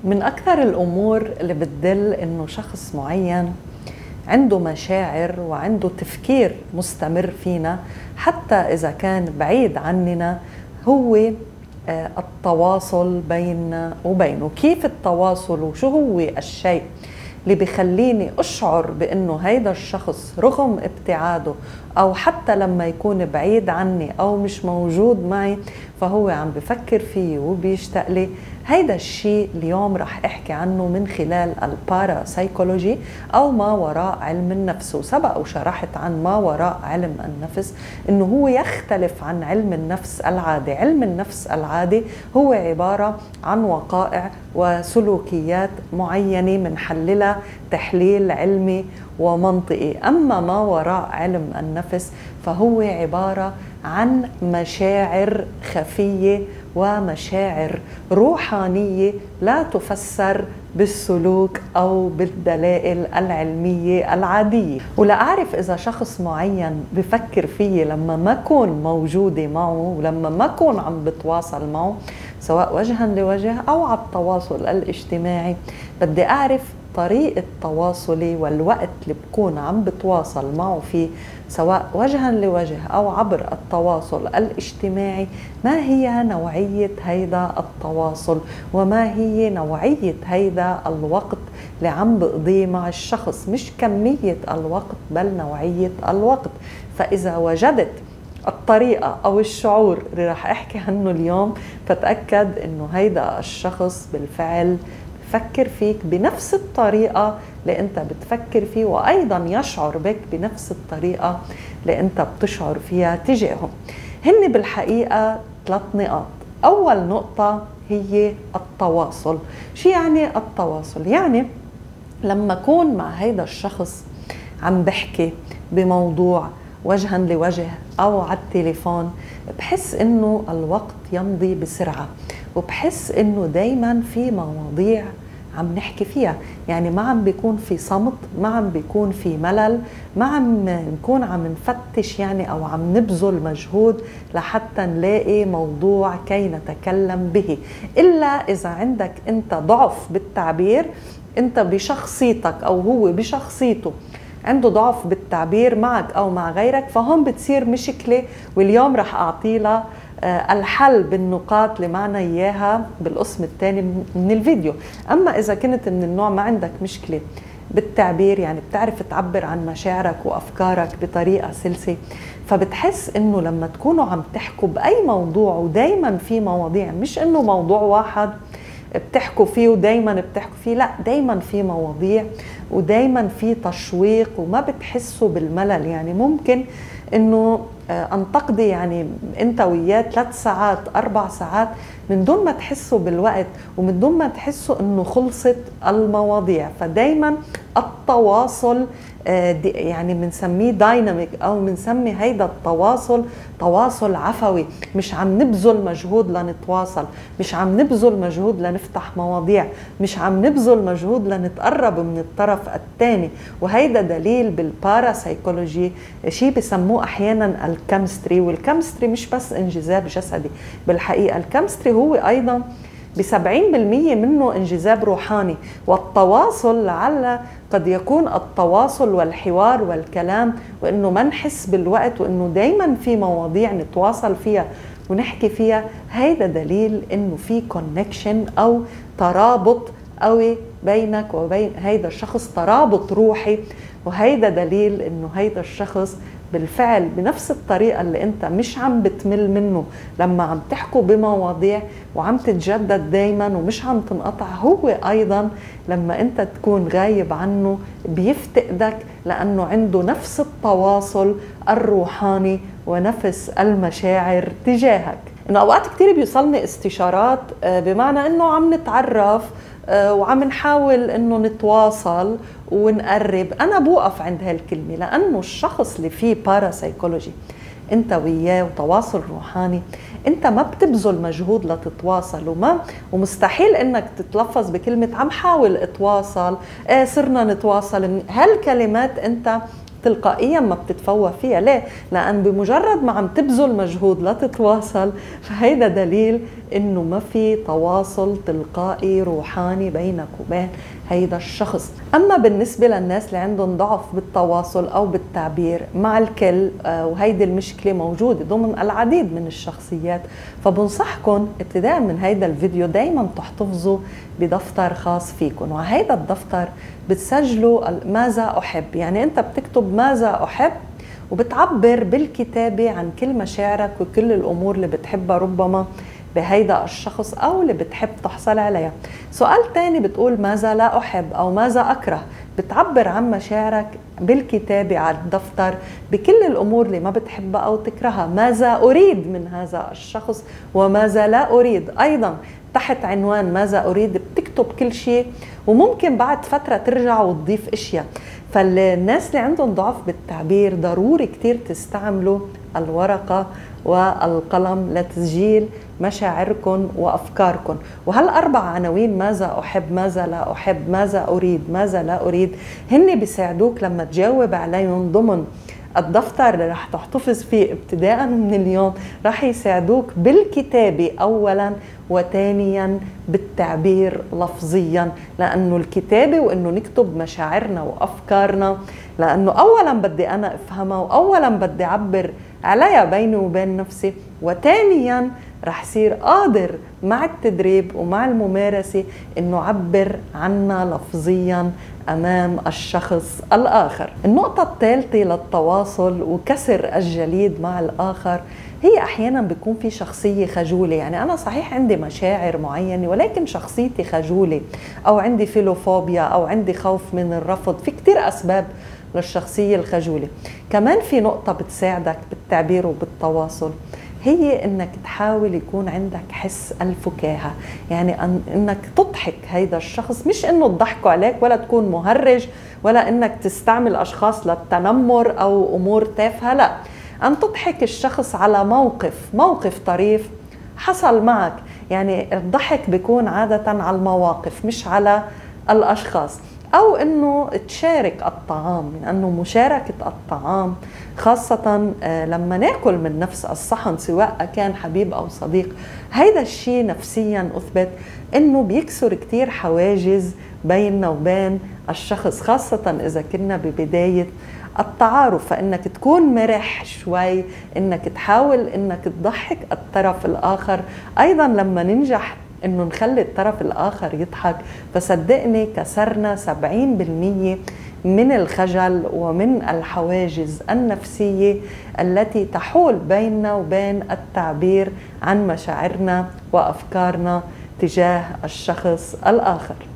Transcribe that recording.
من أكثر الأمور اللي بتدل إنه شخص معين عنده مشاعر وعنده تفكير مستمر فينا حتى إذا كان بعيد عننا هو التواصل بيننا وبينه. كيف التواصل وشو هو الشيء اللي بيخليني أشعر بأنه هيدا الشخص رغم ابتعاده أو حتى لما يكون بعيد عني أو مش موجود معي فهو عم بفكر فيه وبيشتاق لي. هيدا الشيء اليوم رح أحكي عنه من خلال الباراسايكولوجي أو ما وراء علم النفس. وسبق وشرحت عن ما وراء علم النفس إنه هو يختلف عن علم النفس العادي. علم النفس العادي هو عبارة عن وقائع وسلوكيات معينة منحللها تحليل علمي ومنطقي. أما ما وراء علم النفس فهو عبارة عن مشاعر خفية ومشاعر روحانية لا تفسر بالسلوك أو بالدلائل العلمية العادية. ولا أعرف إذا شخص معين بفكر فيه لما ما أكون موجودة معه ولما ما أكون عم بتواصل معه سواء وجها لوجه أو على التواصل الاجتماعي، بدي أعرف طريقة تواصلي والوقت اللي بكون عم بتواصل معه فيه سواء وجها لوجه أو عبر التواصل الاجتماعي، ما هي نوعية هيدا التواصل وما هي نوعية هيدا الوقت اللي عم بقضيه مع الشخص، مش كمية الوقت بل نوعية الوقت. فإذا وجدت الطريقة أو الشعور اللي رح أحكي عنه اليوم فتأكد إنه هيدا الشخص بالفعل فكر فيك بنفس الطريقة اللي أنت بتفكر فيه وأيضا يشعر بك بنفس الطريقة اللي أنت بتشعر فيها تجاهه. هن بالحقيقة 3 نقاط. أول نقطة هي التواصل. شو يعني التواصل؟ يعني لما أكون مع هيدا الشخص عم بحكي بموضوع وجها لوجه أو على التليفون بحس إنه الوقت يمضي بسرعة وبحس إنه دايما في مواضيع عم نحكي فيها، يعني ما عم بيكون في صمت، ما عم بيكون في ملل، ما عم نكون عم نفتش يعني أو عم نبذل مجهود لحتى نلاقي موضوع كي نتكلم به، إلا إذا عندك أنت ضعف بالتعبير، أنت بشخصيتك أو هو بشخصيته عنده ضعف بالتعبير معك أو مع غيرك، فهم بتصير مشكلة. واليوم رح أعطي لها الحل بالنقاط اللي معنا إياها بالقسم الثاني من الفيديو. أما إذا كنت من النوع ما عندك مشكلة بالتعبير، يعني بتعرف تعبر عن مشاعرك وأفكارك بطريقة سلسة، فبتحس إنه لما تكونوا عم تحكوا بأي موضوع ودايما في مواضيع، مش إنه موضوع واحد بتحكوا فيه ودايما بتحكوا فيه، لا دايما في مواضيع ودايما في تشويق وما بتحسوا بالملل. يعني ممكن انه ان تقضي يعني انت وياه 3 ساعات 4 ساعات من دون ما تحسوا بالوقت ومن دون ما تحسوا انه خلصت المواضيع. فدايما التواصل يعني بنسميه دايناميك او بنسمي هيدا التواصل تواصل عفوي، مش عم نبذل مجهود لنتواصل، مش عم نبذل مجهود لنفتح مواضيع، مش عم نبذل مجهود لنتقرب من الطرف الثاني. وهيدا دليل بالباراسايكولوجي شيء بسموه احيانا الكيمستري. والكيمستري مش بس انجذاب جسدي، بالحقيقه الكيمستري هو ايضا ب70% منه انجذاب روحاني. والتواصل لعل قد يكون التواصل والحوار والكلام وانه ما نحس بالوقت وانه دايما في مواضيع نتواصل فيها ونحكي فيها، هيدا دليل انه في كونكشن او ترابط قوي بينك وبين هيدا الشخص، ترابط روحي. وهيدا دليل انه هيدا الشخص بالفعل بنفس الطريقة اللي انت مش عم بتمل منه لما عم تحكوا بمواضيع وعم تتجدد دايما ومش عم تنقطع، هو ايضا لما انت تكون غايب عنه بيفتقدك لانه عنده نفس التواصل الروحاني ونفس المشاعر تجاهك. انه اوقات كتير بيوصلني استشارات بمعنى انه عم نتعرف وعم نحاول انه نتواصل ونقرب. انا بوقف عند هالكلمه لانه الشخص اللي فيه باراسايكولوجي انت وياه وتواصل روحاني، انت ما بتبذل مجهود لتتواصل ومستحيل انك تتلفظ بكلمه عم حاول اتواصل، صرنا نتواصل. هالكلمات انت تلقائيا ما بتتفوه فيها. ليه؟ لأن بمجرد ما عم تبذل مجهود لا تتواصل، فهيدا دليل إنه ما في تواصل تلقائي روحاني بينك وبين هيدا الشخص. أما بالنسبة للناس اللي عندهم ضعف بالتواصل أو بالتعبير مع الكل، وهيدي المشكلة موجودة ضمن العديد من الشخصيات، فبنصحكم ابتداء من هيدا الفيديو دايما تحتفظوا بدفتر خاص فيكم، وهيدا الدفتر بتسجلوا ماذا أحب. يعني أنت بتكتب ماذا أحب وبتعبر بالكتابة عن كل مشاعرك وكل الأمور اللي بتحبها ربما بهيدا الشخص أو اللي بتحب تحصل عليها. سؤال تاني بتقول ماذا لا أحب أو ماذا أكره، بتعبر عن مشاعرك بالكتابة على الدفتر بكل الأمور اللي ما بتحبها أو تكرهها. ماذا أريد من هذا الشخص وماذا لا أريد، أيضا تحت عنوان ماذا أريد بتكتب كل شيء، وممكن بعد فترة ترجع وتضيف أشياء. فالناس اللي عندهم ضعف بالتعبير ضروري كتير تستعملوا الورقة والقلم لتسجيل مشاعركم وأفكاركم. وهالأربع عناوين ماذا أحب، ماذا لا أحب، ماذا أريد، ماذا لا أريد، هن بيساعدوك لما تجاوب عليهم ضمن الدفتر اللي رح تحتفظ فيه ابتداء من اليوم. رح يساعدوك بالكتابة أولا، وثانيا بالتعبير لفظيا، لأنه الكتابة وإنه نكتب مشاعرنا وأفكارنا، لأنه أولا بدي أنا أفهمها، وأولا بدي أعبر عليها بيني وبين نفسي، وثانيا رح صير قادر مع التدريب ومع الممارسة إنه عبر عنها لفظيا أمام الشخص الآخر. النقطة الثالثة للتواصل وكسر الجليد مع الآخر هي أحيانا بيكون في شخصية خجولة. يعني أنا صحيح عندي مشاعر معينة ولكن شخصيتي خجولة، أو عندي فيلوفوبيا، أو عندي خوف من الرفض. في كتير أسباب للشخصية الخجولة. كمان في نقطة بتساعدك بالتعبير وبالتواصل، هي انك تحاول يكون عندك حس الفكاهة. يعني انك تضحك هيدا الشخص، مش انه تضحكوا عليك ولا تكون مهرج ولا انك تستعمل اشخاص للتنمر او امور تافهة، لا، ان تضحك الشخص على موقف طريف حصل معك. يعني الضحك بيكون عادة على المواقف مش على الاشخاص. أو إنه تشارك الطعام، لأنه مشاركة الطعام خاصة لما ناكل من نفس الصحن سواء كان حبيب أو صديق، هيدا الشيء نفسيا أثبت إنه بيكسر كتير حواجز بيننا وبين الشخص، خاصة إذا كنا ببداية التعارف. فإنك تكون مرح شوي، إنك تحاول إنك تضحك الطرف الآخر. أيضا لما ننجح إنه نخلي الطرف الآخر يضحك، فصدقني كسرنا 70% من الخجل ومن الحواجز النفسية التي تحول بيننا وبين التعبير عن مشاعرنا وأفكارنا تجاه الشخص الآخر.